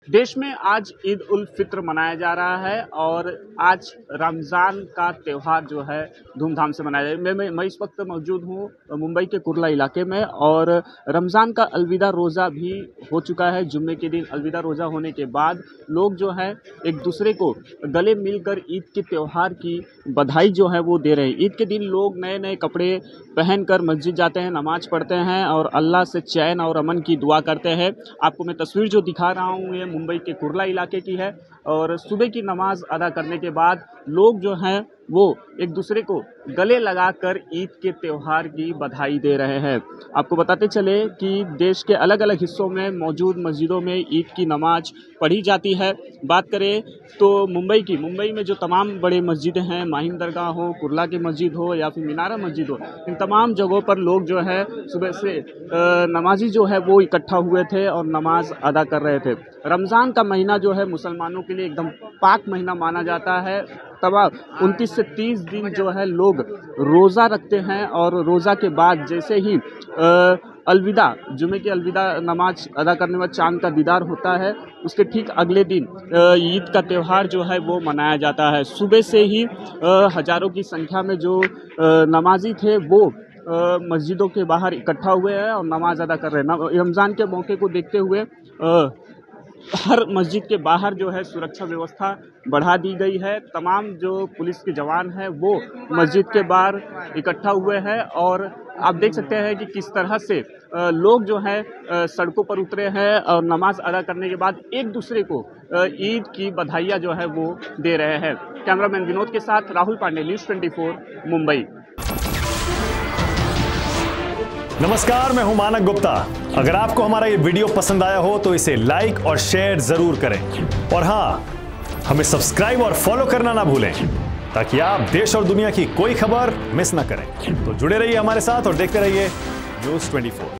देश में आज ईद उल फित्र मनाया जा रहा है और आज रमज़ान का त्यौहार जो है धूमधाम से मनाया जा रहा है। मैं इस वक्त मौजूद हूँ मुंबई के कुर्ला इलाके में और रमज़ान का अलविदा रोज़ा भी हो चुका है। जुम्मे के दिन अलविदा रोज़ा होने के बाद लोग जो है एक दूसरे को गले मिलकर ईद के त्यौहार की बधाई जो है वो दे रहे हैं। ईद के दिन लोग नए नए कपड़े पहनकर मस्जिद जाते हैं, नमाज पढ़ते हैं और अल्लाह से चैन और अमन की दुआ करते हैं। आपको मैं तस्वीर जो दिखा रहा हूँ ये मुंबई के कुर्ला इलाके की है और सुबह की नमाज अदा करने के बाद लोग जो हैं वो एक दूसरे को गले लगाकर ईद के त्यौहार की बधाई दे रहे हैं। आपको बताते चले कि देश के अलग अलग हिस्सों में मौजूद मस्जिदों में ईद की नमाज पढ़ी जाती है। बात करें तो मुंबई में जो तमाम बड़े मस्जिदें हैं, माहिम दरगाह हो, कुर्ला की मस्जिद हो या फिर मीनारा मस्जिद हो, इन तमाम जगहों पर लोग जो है सुबह से नमाजी जो है वो इकट्ठा हुए थे और नमाज अदा कर रहे थे। रमज़ान का महीना जो है मुसलमानों के लिए एकदम पाक महीना माना जाता है। तमाम 29 से 30 दिन जो है लोग रोज़ा रखते हैं और रोज़ा के बाद जैसे ही अलविदा जुमे की अलविदा नमाज अदा करने के बाद चांद का दीदार होता है, उसके ठीक अगले दिन ईद का त्यौहार जो है वो मनाया जाता है। सुबह से ही हज़ारों की संख्या में जो नमाजी थे वो मस्जिदों के बाहर इकट्ठा हुए हैं और नमाज अदा कर रहे हैं। रमज़ान के मौके को देखते हुए हर मस्जिद के बाहर जो है सुरक्षा व्यवस्था बढ़ा दी गई है। तमाम जो पुलिस के जवान हैं वो मस्जिद के बाहर इकट्ठा हुए हैं और आप देख सकते हैं कि किस तरह से लोग जो हैं सड़कों पर उतरे हैं और नमाज अदा करने के बाद एक दूसरे को ईद की बधाइयाँ जो है वो दे रहे हैं। कैमरामैन विनोद के साथ राहुल पांडे, न्यूज़ 24 मुंबई। नमस्कार, मैं हूं मानक गुप्ता। अगर आपको हमारा ये वीडियो पसंद आया हो तो इसे लाइक और शेयर जरूर करें और हाँ, हमें सब्सक्राइब और फॉलो करना ना भूलें ताकि आप देश और दुनिया की कोई खबर मिस ना करें। तो जुड़े रहिए हमारे साथ और देखते रहिए न्यूज़ 24।